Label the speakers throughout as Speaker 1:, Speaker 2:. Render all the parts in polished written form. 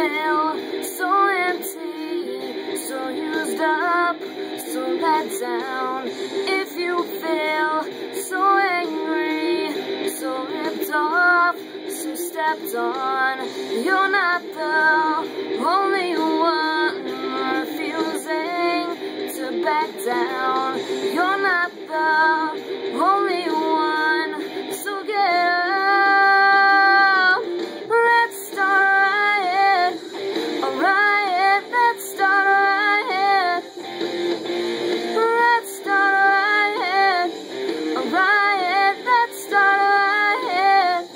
Speaker 1: feel so empty, so used up, so let down, if you feel so angry, so ripped off, so stepped on, you're not the only one refusing to back down. You're not the only one, so get up. Let's start a riot, let's start a riot. Let's start a riot, let's start a riot.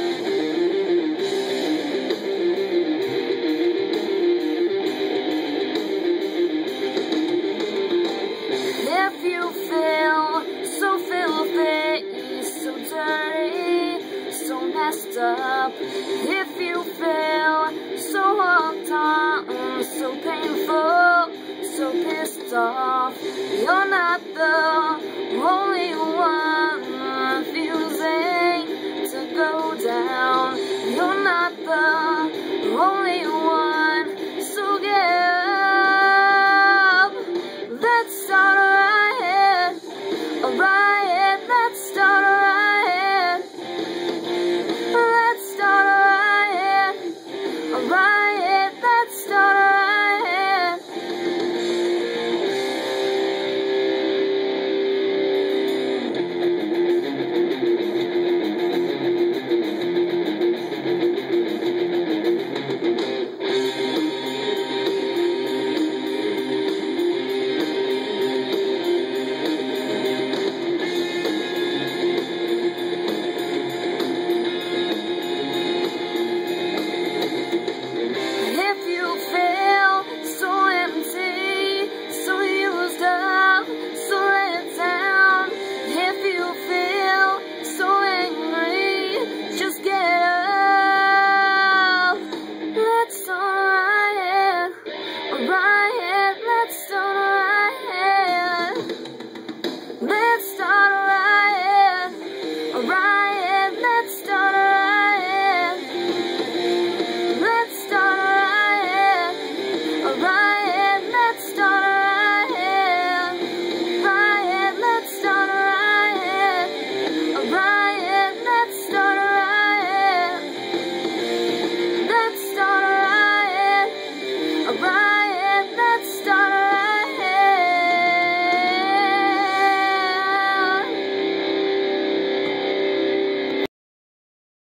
Speaker 1: If you feel so filthy, so dirty, so messed up, if you feel so hooked on, so painful, so pissed off, you're not the only one.